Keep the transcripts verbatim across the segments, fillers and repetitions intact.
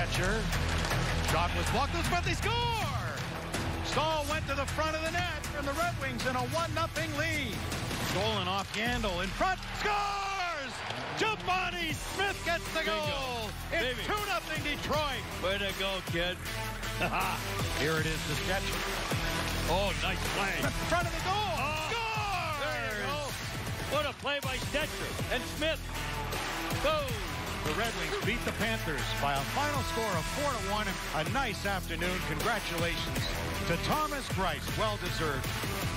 Boetcher. Shot was blocked, but they score! Stahl went to the front of the net, and the Red Wings in a one nothing lead. Stolen off Yandel in front, scores! Givani Smith gets the goal. It's two nothing Detroit. Way to go, kid. Here it is to Stetcher. Oh, nice play. In front of the goal. Oh, Score! There you go. What a play by Stetcher and Smith. Boom. The Red Wings beat the Panthers by a final score of four to one. A nice afternoon. Congratulations to Thomas Greiss. Well deserved.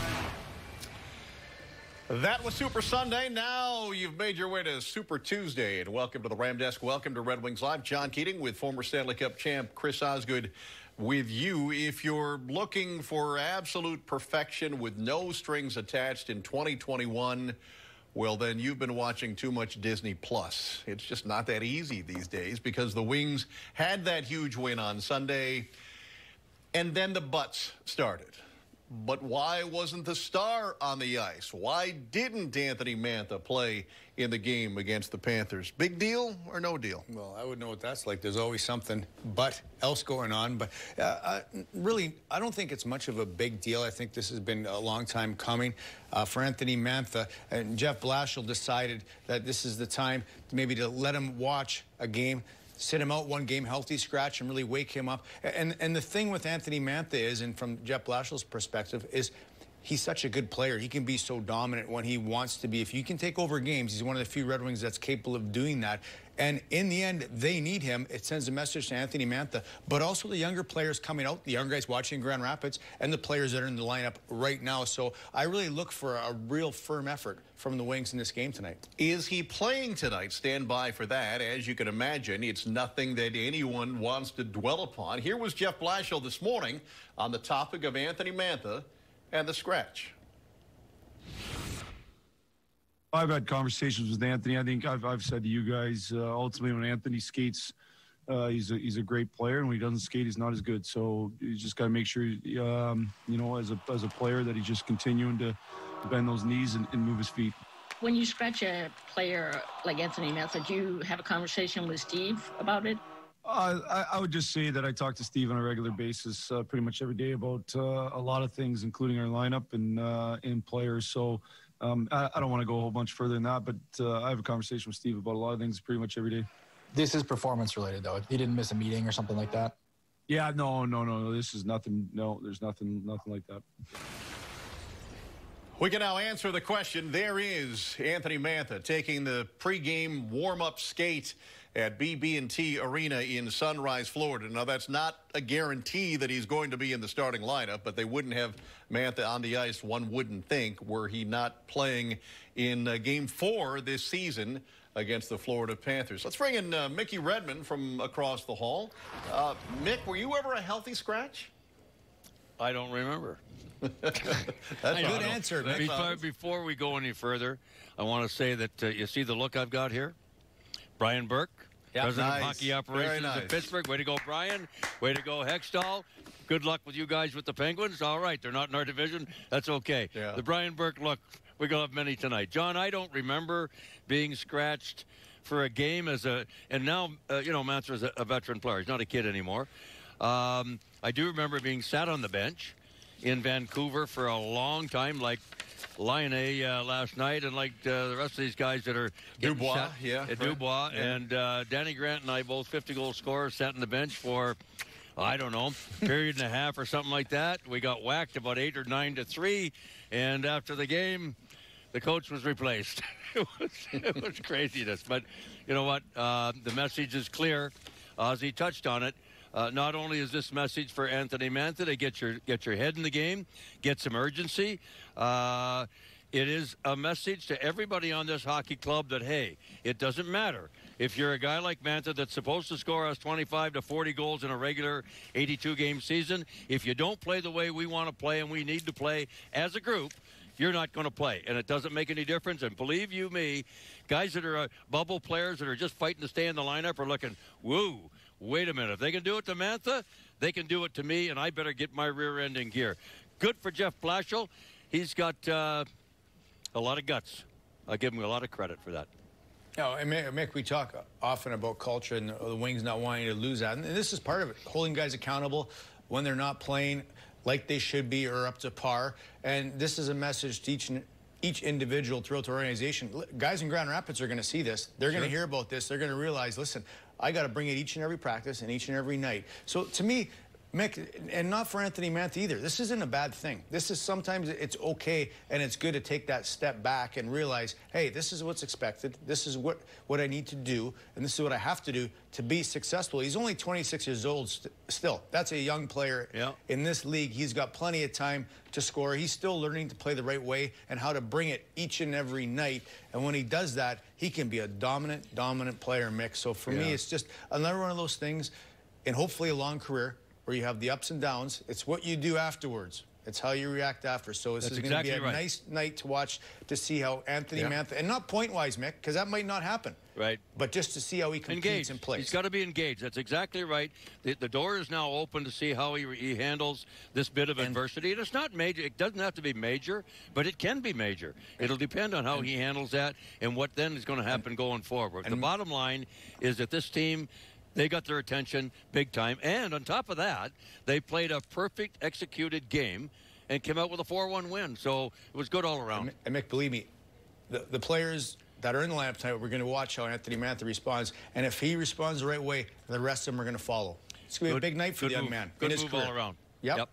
That was Super Sunday. Now you've made your way to Super Tuesday. And welcome to the Ram Desk. Welcome to Red Wings Live. John Keating with former Stanley Cup champ Chris Osgood with you. If you're looking for absolute perfection with no strings attached in twenty twenty-one, well, then you've been watching too much Disney Plus. It's just not that easy these days because the Wings had that huge win on Sunday, and then the buts started. But why wasn't the star on the ice? Why didn't Anthony Mantha play in the game against the Panthers? Big deal or no deal? Well, I would know what that's like. There's always something but else going on. But uh, uh, really, I don't think it's much of a big deal. I think this has been a long time coming uh, for Anthony Mantha. And Jeff Blashill decided that this is the time to maybe to let him watch a game, sit him out one game, healthy scratch, and really wake him up. And and the thing with Anthony Mantha is, and from Jeff Blashill's perspective, is he's such a good player. He can be so dominant when he wants to be. If you can take over games, he's one of the few Red Wings that's capable of doing that. And in the end, they need him. It sends a message to Anthony Mantha, but also the younger players coming out, the young guys watching Grand Rapids, and the players that are in the lineup right now. So I really look for a real firm effort from the Wings in this game tonight. Is he playing tonight? Stand by for that. As you can imagine, it's nothing that anyone wants to dwell upon. Here was Jeff Blashill this morning on the topic of Anthony Mantha and the scratch. I've had conversations with Anthony. I think I've, I've said to you guys, uh, ultimately when Anthony skates, uh, he's a, he's a great player, and when he doesn't skate, he's not as good. So you just got to make sure, um, you know, as a as a player, that he's just continuing to, to bend those knees and, and move his feet. When you scratch a player like Anthony Mantha, do you have a conversation with Steve about it? Uh, I, I would just say that I talk to Steve on a regular basis, uh, pretty much every day, about uh, a lot of things, including our lineup and uh, and players. So um, I, I don't want to go a whole bunch further than that, but uh, I have a conversation with Steve about a lot of things pretty much every day. This is performance related, though. He didn't miss a meeting or something like that. Yeah, no, no, no, no. This is nothing. No, there's nothing, nothing like that. We can now answer the question. There is Anthony Mantha taking the pregame warm-up skate at B B and T Arena in Sunrise, Florida. Now, that's not a guarantee that he's going to be in the starting lineup, but they wouldn't have Mantha on the ice, one wouldn't think, were he not playing in uh, Game four this season against the Florida Panthers. Let's bring in uh, Mickey Redmond from across the hall. Uh, Mick, were you ever a healthy scratch? I don't remember. That's a good answer. Before, before we go any further, I want to say that uh, you see the look I've got here? Brian Burke, yep, President nice. of Hockey Operations nice. of Pittsburgh. Way to go, Brian. Way to go, Hextall. Good luck with you guys with the Penguins. All right, they're not in our division. That's okay. Yeah. The Brian Burke look, we're going to have many tonight. John, I don't remember being scratched for a game as a, and now, uh, you know, Mantha is a, a veteran player. He's not a kid anymore. Um, I do remember being sat on the bench in Vancouver for a long time, like Lion A uh, last night, and like uh, the rest of these guys that are Dubois, sat, yeah, uh, Dubois, yeah. and uh, Danny Grant and I, both fifty-goal scorers, sat on the bench for, I don't know, period and a half or something like that. We got whacked about eight or nine to three, and after the game, the coach was replaced. it, was, it was craziness, but you know what? Uh, the message is clear. Ozzy touched on it. Uh, not only is this message for Anthony Mantha to get your get your head in the game, get some urgency. Uh, it is a message to everybody on this hockey club that, hey, it doesn't matter. If you're a guy like Mantha that's supposed to score us twenty-five to forty goals in a regular eighty-two game season, if you don't play the way we want to play and we need to play as a group, you're not going to play, and it doesn't make any difference. And believe you me, guys that are uh, bubble players that are just fighting to stay in the lineup are looking, woo, wait a minute. If they can do it to Mantha, they can do it to me, and I better get my rear end in gear. Good for Jeff Blashill. He's got uh, a lot of guts. I give him a lot of credit for that. No, and Mick, we talk often about culture and the Wings not wanting to lose that. And this is part of it, holding guys accountable when they're not playing like they should be or up to par. And this is a message to each, each individual throughout the organization. Guys in Grand Rapids are going to see this. They're going to hear about this. They're going to realize, listen, I got to bring it each and every practice and each and every night. So to me, Mick, and not for Anthony Mantha either, this isn't a bad thing. This is sometimes it's okay, and it's good to take that step back and realize, hey, this is what's expected. This is what, what I need to do, and this is what I have to do to be successful. He's only twenty-six years old st still. That's a young player yeah. in this league. He's got plenty of time to score. He's still learning to play the right way and how to bring it each and every night. And when he does that, he can be a dominant, dominant player, Mick. So for yeah. me, it's just another one of those things, and hopefully a long career, where you have the ups and downs. It's what you do afterwards. It's how you react after. So this That's is exactly going to be a right. nice night to watch, to see how Anthony yeah. Mantha, and not point-wise, Mick, because that might not happen. Right. But just to see how he competes engaged. and plays. He's got to be engaged. That's exactly right. The, the door is now open to see how he, he handles this bit of and, adversity. And it's not major. It doesn't have to be major, but it can be major. It'll depend on how and, he handles that and what then is going to happen and, going forward. And, the bottom line is that this team, they got their attention big time. And on top of that, they played a perfect executed game and came out with a four one win. So it was good all around. And, and Mick, believe me, the, the players that are in the lineup tonight, we're going to watch how Anthony Mantha responds. And if he responds the right way, the rest of them are going to follow. It's going to be good, a big night for the young move. man. Good in his move career. all around. Yep. yep.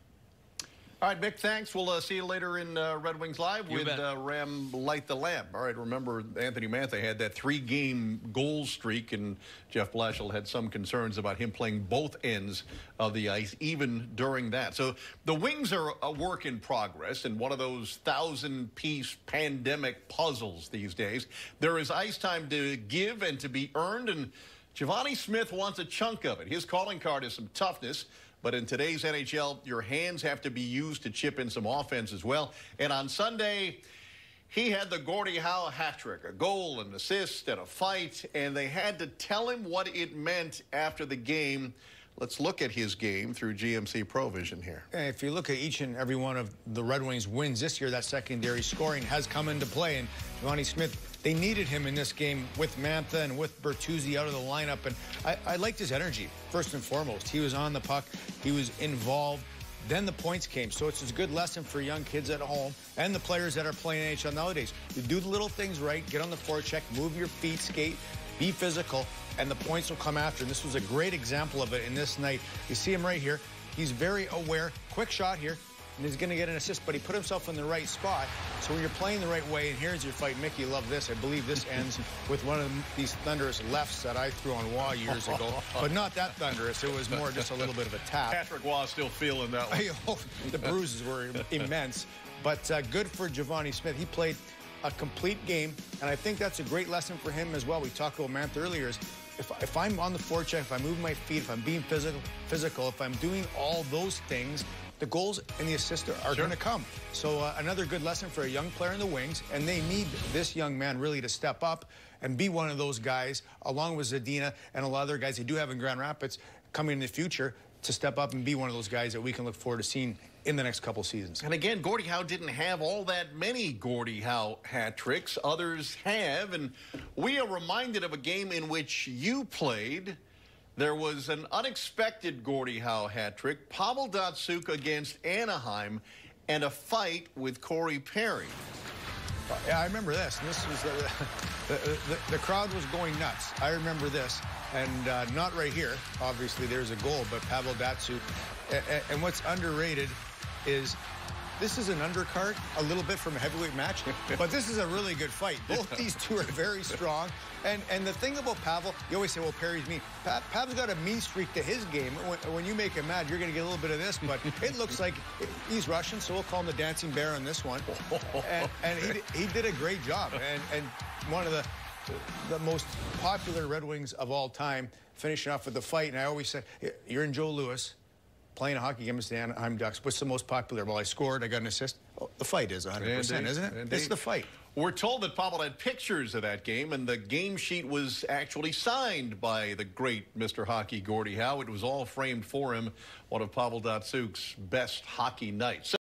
All right, Mick, thanks. We'll uh, see you later in uh, Red Wings Live You with uh, Ram Light the Lamp. All right, remember Anthony Mantha had that three-game goal streak, and Jeff Blashill had some concerns about him playing both ends of the ice, even during that. So the Wings are a work in progress, and one of those thousand-piece pandemic puzzles these days. There is ice time to give and to be earned, and Givani Smith wants a chunk of it. His calling card is some toughness. But in today's N H L, your hands have to be used to chip in some offense as well. And on Sunday, he had the Gordie Howe hat trick, a goal, an assist, and a fight. And they had to tell him what it meant after the game. Let's look at his game through G M C ProVision here. If you look at each and every one of the Red Wings wins this year, that secondary scoring has come into play. And Givani Smith, they needed him in this game with Mantha and with Bertuzzi out of the lineup. And I, I liked his energy, first and foremost. He was on the puck. He was involved. Then the points came. So it's a good lesson for young kids at home and the players that are playing N H L nowadays. You do the little things right, get on the forecheck, move your feet, skate, be physical, and the points will come after. And this was a great example of it in this night. You see him right here. He's very aware. Quick shot here, and he's going to get an assist, but he put himself in the right spot. So when you're playing the right way, and here's your fight, Mickey, you love this. I believe this ends with one of these thunderous lefts that I threw on Waugh years ago. But not that thunderous. It was more just a little bit of a tap. Patrick Waugh still feeling that one. The bruises were immense. But uh, good for Givani Smith. He played a complete game, and I think that's a great lesson for him as well. We talked about Mantha earlier. Is if, if I'm on the forecheck, if I move my feet, if I'm being physical, physical, if I'm doing all those things, the goals and the assists are, are sure. going to come. So uh, another good lesson for a young player in the Wings, and they need this young man really to step up and be one of those guys, along with Zadina and a lot of other guys they do have in Grand Rapids coming in the future, to step up and be one of those guys that we can look forward to seeing in the next couple seasons. And again, Gordie Howe didn't have all that many Gordie Howe hat tricks. Others have, and we are reminded of a game in which you played. There was an unexpected Gordie Howe hat trick, Pavel Datsyuk against Anaheim, and a fight with Corey Perry. Yeah, I remember this. And this was uh, the, the, the crowd was going nuts. I remember this, and uh, not right here. Obviously, there's a goal, but Pavel Datsyuk. And, and what's underrated is this is an undercard, a little bit from a heavyweight match, but this is a really good fight. Both these two are very strong. And and the thing about Pavel, you always say, well, Perry's mean. Pa Pav's got a mean streak to his game. When, when you make him mad, you're going to get a little bit of this, but it looks like he's Russian, so we'll call him the dancing bear on this one. And, and he, he did a great job. And, and one of the, the most popular Red Wings of all time, finishing off with the fight. And I always say, you're in Joe Louis, playing a hockey game against the Anaheim Ducks. What's the most popular? Well, I scored, I got an assist. Oh, the fight is one hundred percent, Indeed. isn't it? Indeed. It's the fight. We're told that Pavel had pictures of that game, and the game sheet was actually signed by the great Mister Hockey Gordie Howe. It was all framed for him, one of Pavel Datsyuk's best hockey nights.